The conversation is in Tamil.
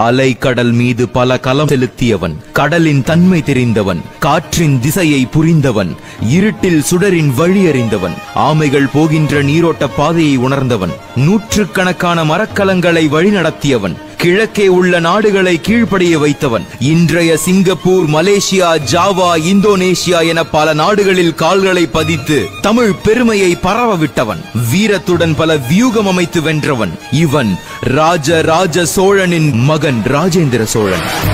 அலை கடல் மீது பல கலம் செலுத்தியவன், கடலின் தன்மை தெரிந்தவன், காற்றின் திசையை புரிந்தவன், இருட்டில் சுடரின் வழி அறிந்தவன், ஆமைகள் போகின்ற நீரோட்ட பாதையை உணர்ந்தவன், நூற்றுக்கணக்கான மரக்கலங்களை வழிநடத்தியவன், கிழக்கே உள்ள நாடுகளை கீழ்ப்படிய வைத்தவன், இன்றைய சிங்கப்பூர், மலேசியா, ஜாவா, இந்தோனேஷியா என பல நாடுகளில் கால்களை பதித்து தமிழ் பெருமையை பரவ விட்டவன், வீரத்துடன் பல வியூகம் அமைத்து வென்றவன். இவன் ராஜ சோழனின் மகன் ராஜேந்திர சோழன்.